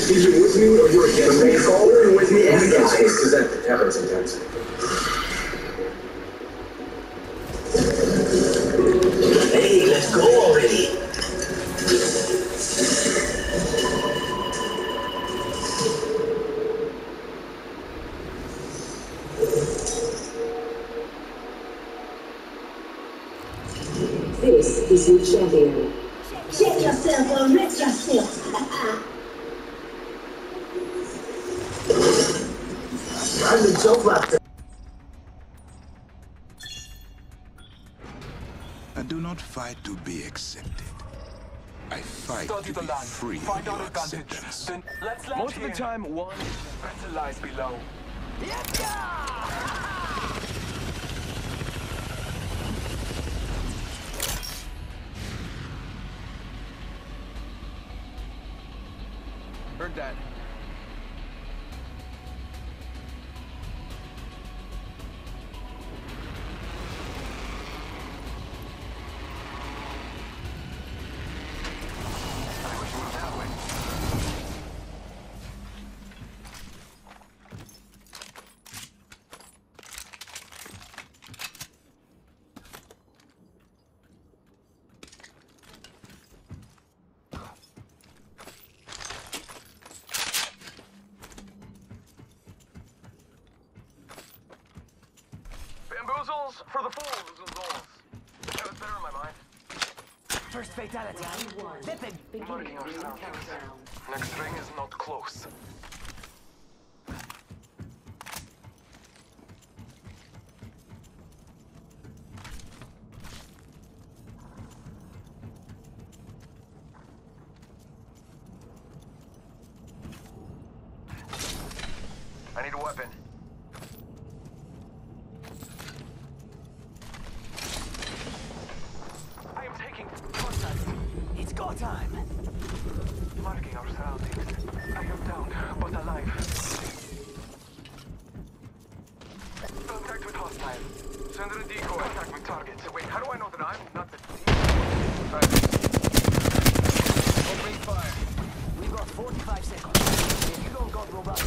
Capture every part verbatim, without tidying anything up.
Either with me or you're against me. Following with me and against me. Because that happens sometimes. Hey, let's go already. This is your champion. Check yourself or wreck yourself. I'm the joke laughter. I do not fight to be accepted. I fight Study to the be land. free Find of our your advantage. acceptance. Then let's land Most here. of the time, one Better lies below. heard that. Bamboozles for the fools and dolls. That was better in my mind. First fatality. Zipping. Marking our surroundings. Next ring is not close. I need a weapon. I am taking contact. It's go time. Marking our surroundings. I am down, but alive. Contact with hostile. Send a decoy. Contact with target. Wait, how do I know that I'm not the decoy? Opening fire. We've got forty-five seconds. If you don't got robust.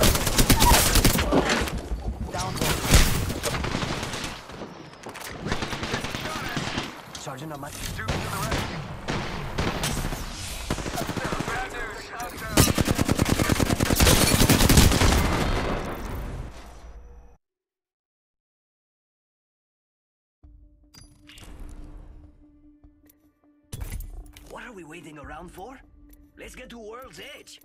Down one. Sergeant on my Duke to the rescue. Bad news. I'm down. What are we waiting around for? Let's get to World's Edge.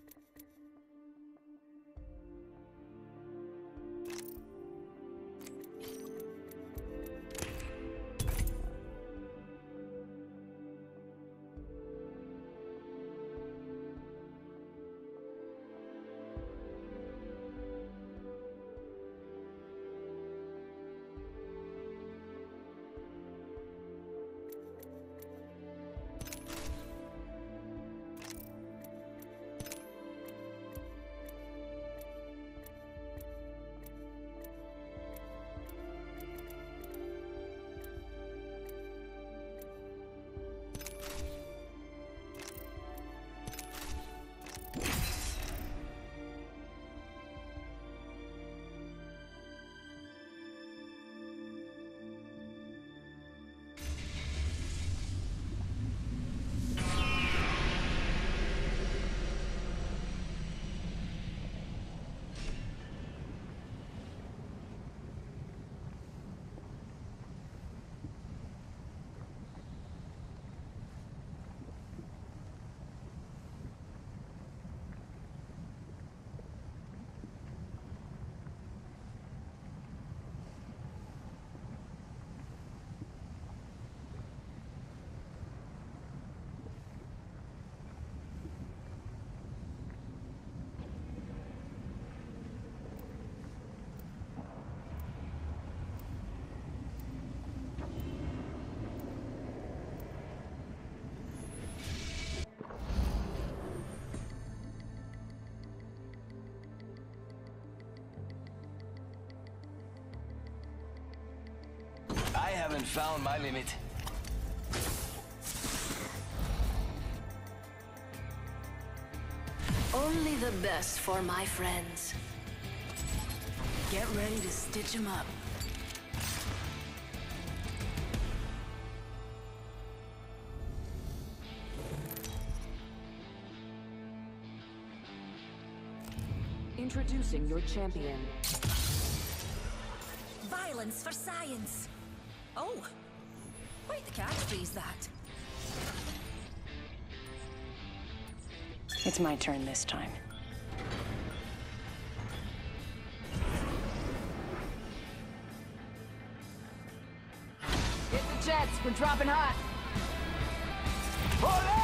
I haven't found my limit. Only the best for my friends. Get ready to stitch them up. Introducing your champion. Violence for science. Oh, quite the catchphrase that. It's my turn this time. Hit the jets, we're dropping hot. Olé!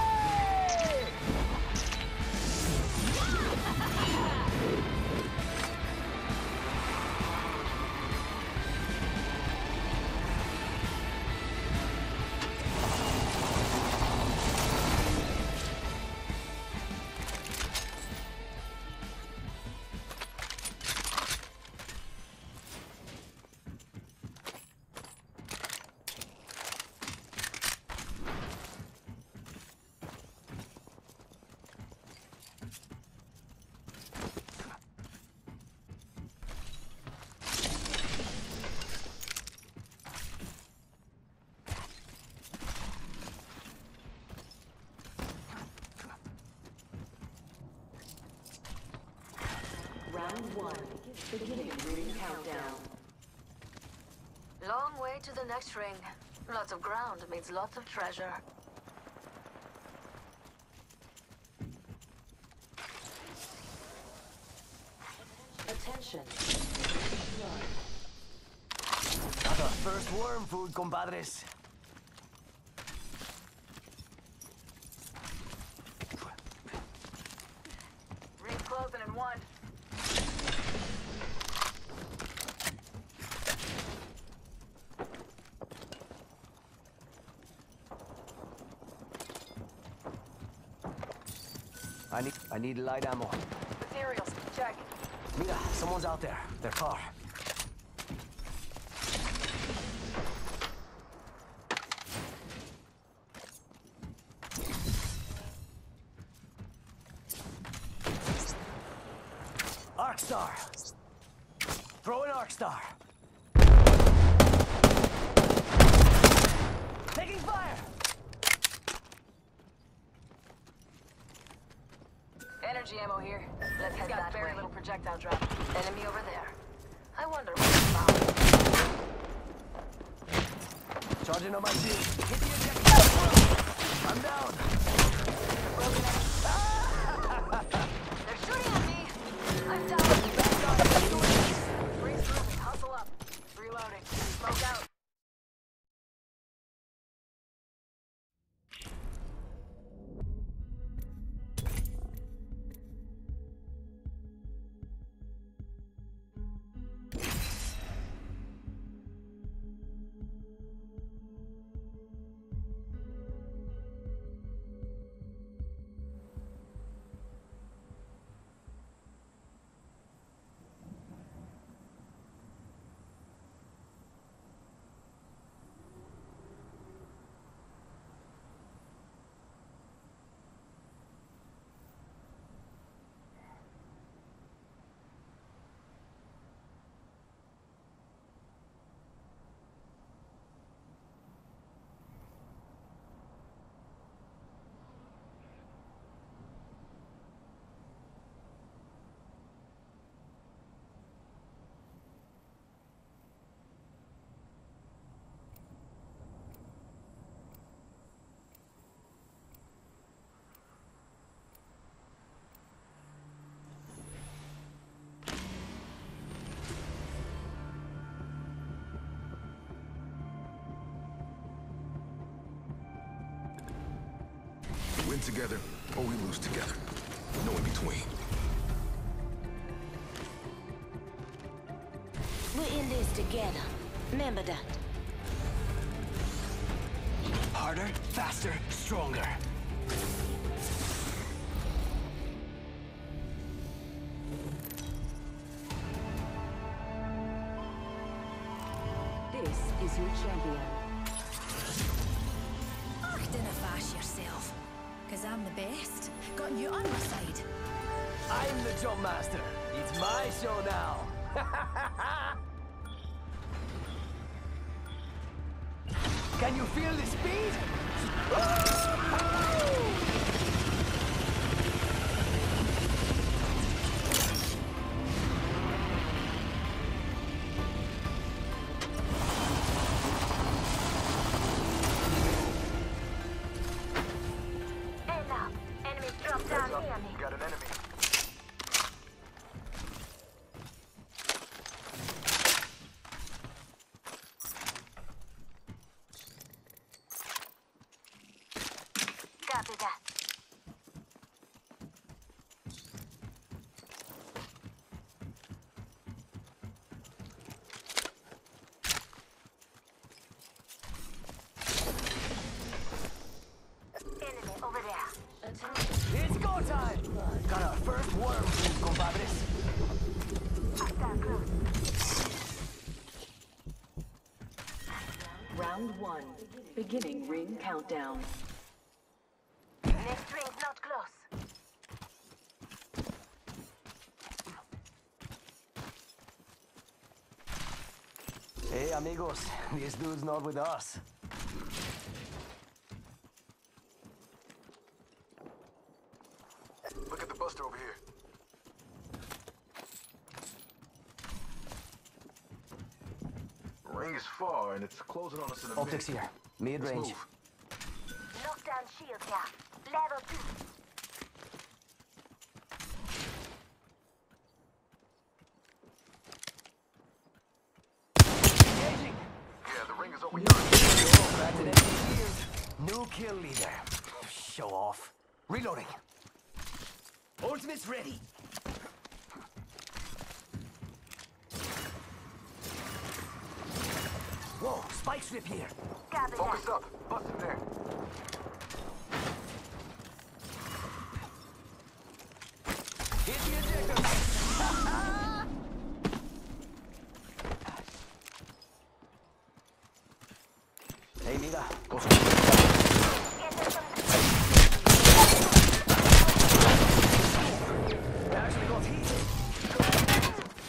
Round one. Beginning ring countdown. Long way to the next ring. Lots of ground means lots of treasure. Attention. Got our first worm food, compadres. Ring's closing in one. I need, I need light ammo. Materials, check. Mira, someone's out there. Their car. Arc Star. Throw an Arc Star. Taking fire. Energy ammo here. Let's head Got that very way. little projectile drop. Enemy over there. I wonder what it's about. Charging on my shield. Hit the ejector. I'm down. They're shooting at me. I'm down. Ring's moving. Hustle up. Reloading. Smoke out. We win together, or we lose together. No in between. We're in this together. Remember that. Harder, faster, stronger. This is your champion. Ach, dinna fash yourself. Cause I'm the best. Got you on my side. I'm the jump master. It's my show now. Can you feel the speed? Enough. Enemies dropped down near me. Got an enemy. Copy that. Enemy over there. It's go time! Got our first worm, compadres. Hostile close. Round one. Beginning ring countdown. Next ring's not close. Hey, amigos. This dude's not with us. Look at the buster over here. Ring is far, and it's closing on us in a minute. Optics here. Mid-range. Let's move. Lockdown shield here. Level two. Engaging! Yeah, the ring is over here. Cracked an enemy shield. New kill leader. Show off. Reloading. Ultimate's ready. Whoa, spike strip here. Copy Focus that. up. Bust in there. Hit the ejector. Hey, mira. Cosa. Actually got heat.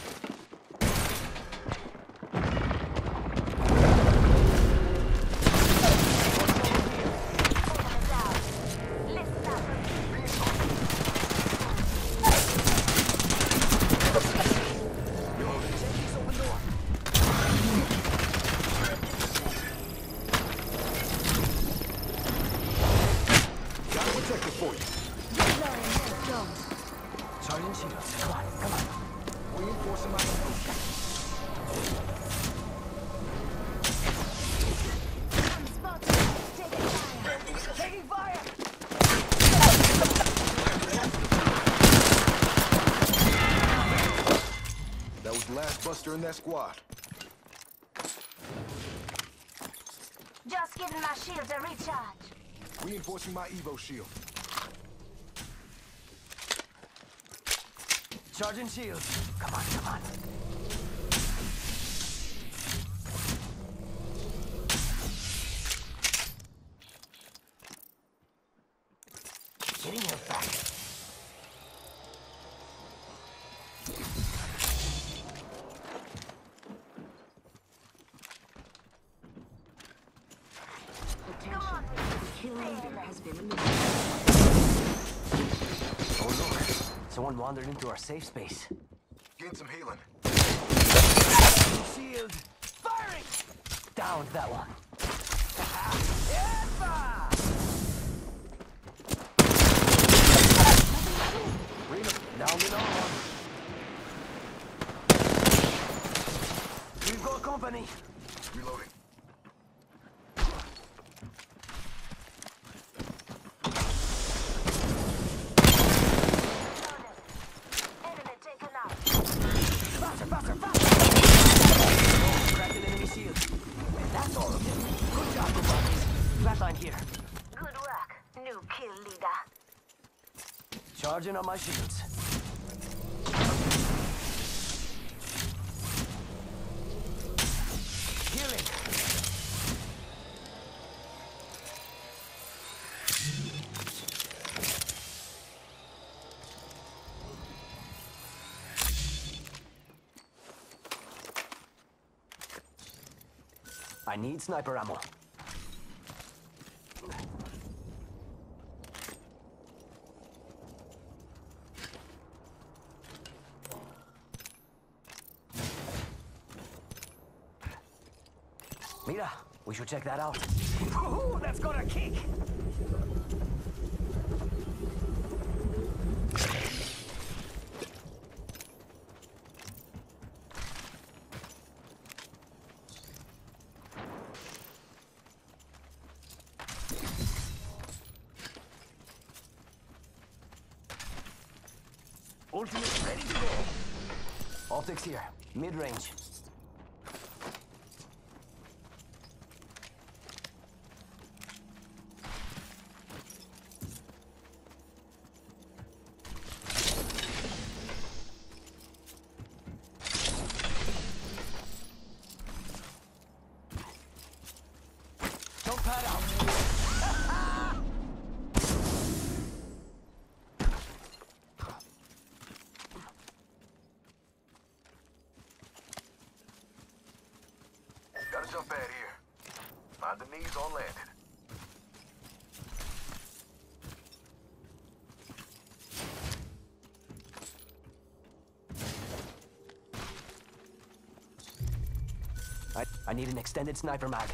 Got a protector for you. Charging shields. Come on, come on. Reinforcing my evo. Taking fire! That was the last buster in that squad. Just giving my shields a recharge. Reinforcing my evo shield. Charging shields. Come on, come on. Getting her back. Come on. Kill leader has been eliminated. Oh look, someone wandered into our safe space. Gain some healing. Shield. Firing! Downed that one. Down in all. We've got company. Reloading. Enemy taken out. Faster, faster, faster! Cracked an enemy shield. And that's all of them. Good job, compadres. Flatline here. Good work. New kill leader. Charging on my shields. Healing. I need sniper ammo. Mira, we should check that out. Ooh, that's got a kick! Ultimate ready to go. Optics here, mid-range. Jump pad out. Got a jump pad here. Mind the knees on landing. I, I need an extended sniper mag.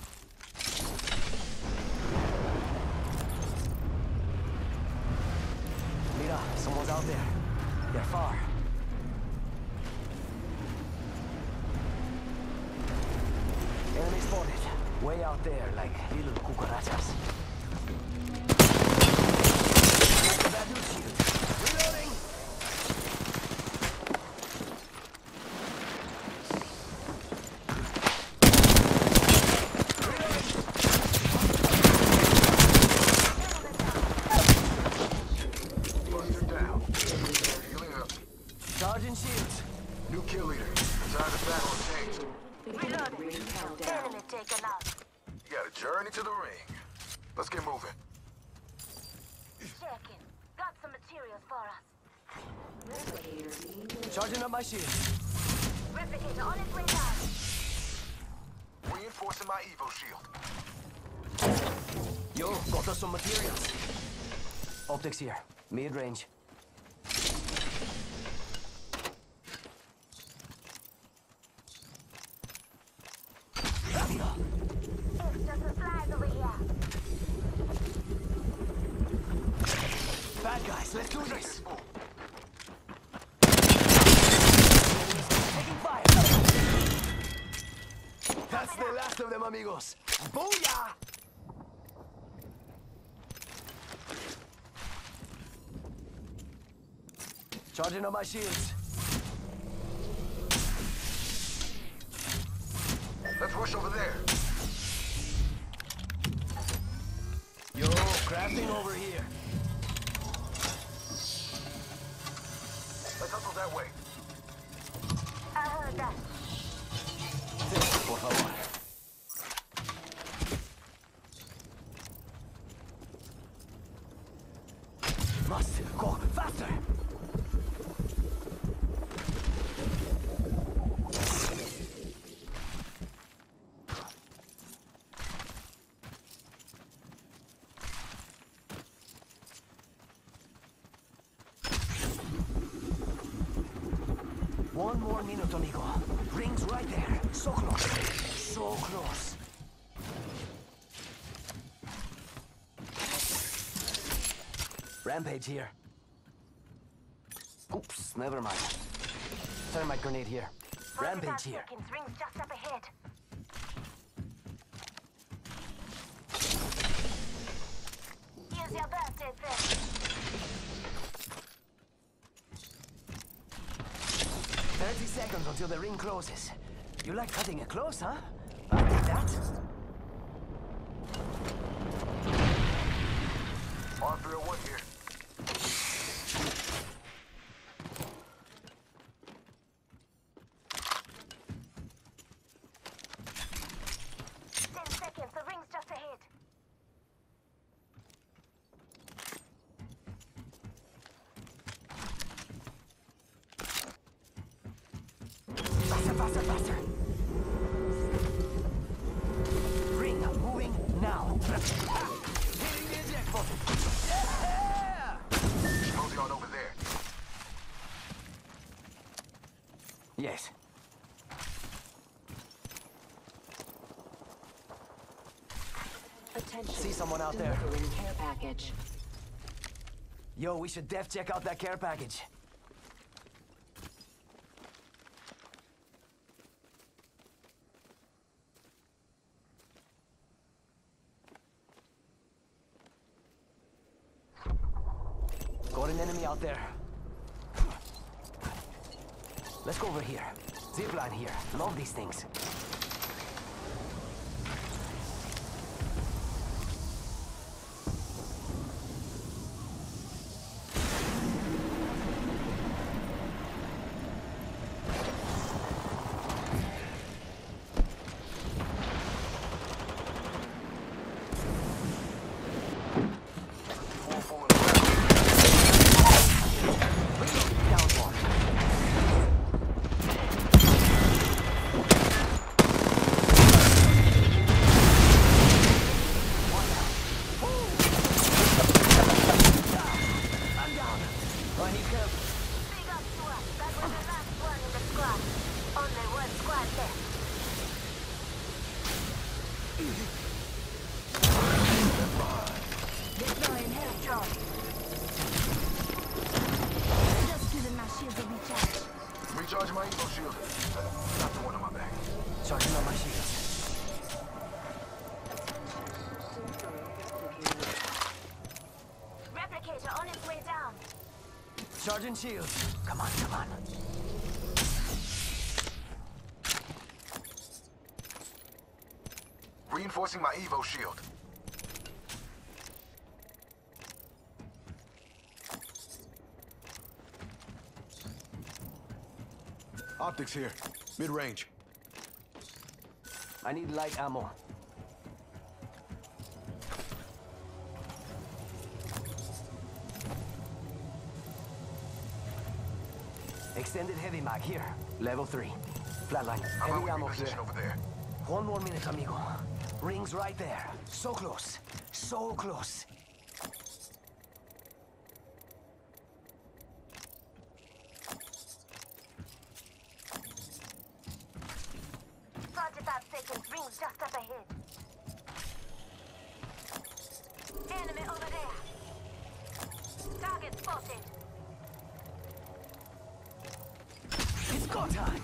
Mira, someone's out there. They're far. Enemy spotted. Way out there, like little cucarachas. Bad news shield. Reloading! Buster down. Healing up. Charging shields. New kill leader. Time to battle and change. Reloading. Ring countdown. Enemy taken out. You got a journey to the ring. Let's get moving. Checking. Got some materials for us. Replicator being Charging up my shields. Replicator on its way down. Reinforcing my Evo shield. Yo, got us some materials. Optics here, mid-range. Rápido! Extra supplies over here. Bad guys, let's do this. Taking fire. That's the last of them, amigos. Booyah! Charging on my shields. Let's rush over there. Yo, crafting over here. Let's hustle that way. I heard that. Sí, por favor. Must go faster. One more minute, amigo. Ring's right there. So close. So close. Rampage here. Oops, never mind. Thermite grenade here. Rampage here. Seconds. Rings just up ahead. Here's your birthday present. thirty seconds until the ring closes. You like cutting it close, huh? I'll take that. R three oh one here. Ten seconds. The ring's just ahead. Faster, faster, faster. Yes. Attention. See someone out there. Delivering care package. Yo, we should def check out that care package. Got an enemy out there. Let's go over here. Zipline here. Love these things. Recharge my Evo shield. Not the one on my back. Charging on my shields. Replicator on its way down. Charging shields. Come on, come on. Reinforcing my Evo shield. Optics here. Mid-range. I need light ammo. Extended heavy mag here. Level three. Flatline. I'm Heavy out ammo in here. position over there. One more minute, amigo. Ring's right there. So close. So close. forty-five seconds. Rings just up ahead. Enemy over there. Target spotted. It's go time.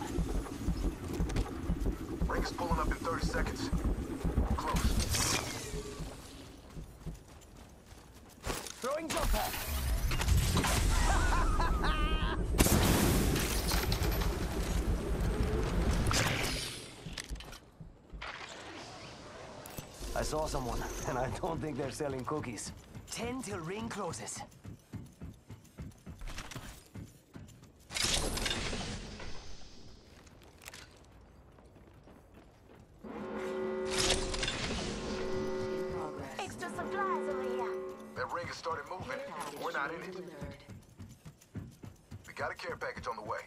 Ring is pulling up in thirty seconds. Close. Throwing jump pad. I saw someone, and I don't think they're selling cookies. Ten till ring closes. Extra supplies over here. That ring has started moving. We're not in it. We got a care package on the way.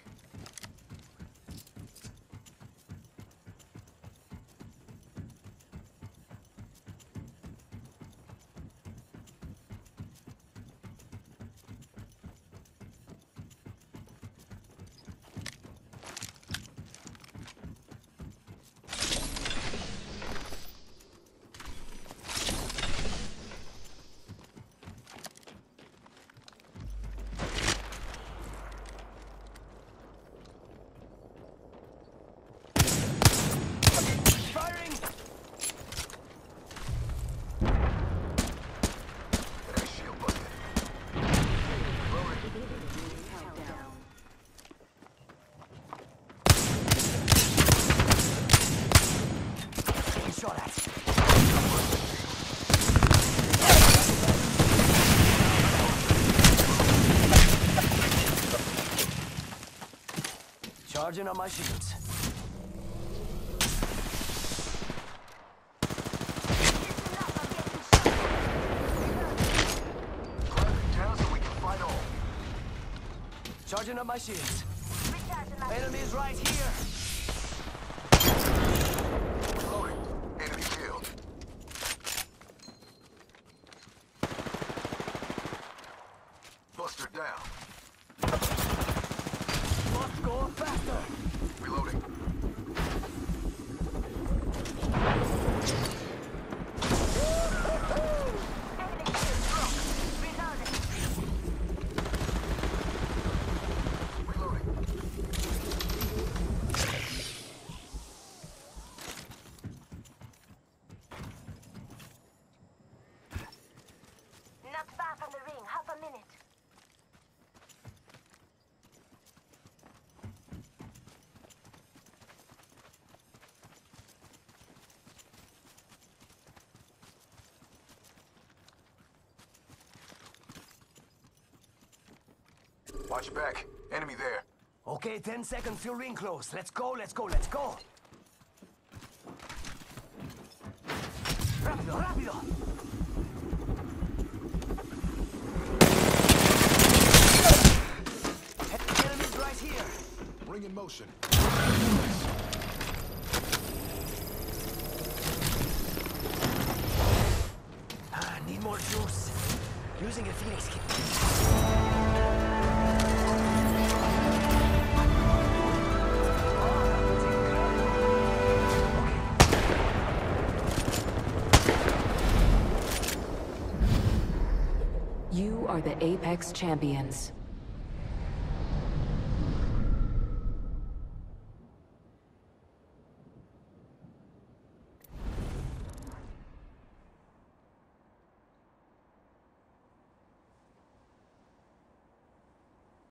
Firing! That shield busted. Loaded. Getting shot at. Charging on my shields. Clamping down so we can fight on. Charging up my shields. Recharging my Enemies right here. Reloading. Enemy killed. Buster down. Must go faster. Reloading. Not far from the ring, half a minute. Watch your back. Enemy there. Okay, ten seconds till ring close. Let's go, let's go, let's go. Rápido, rápido. Enemies right here. Ring in motion. Ah, need more juice. Using a Phoenix kit. You are the Apex champions.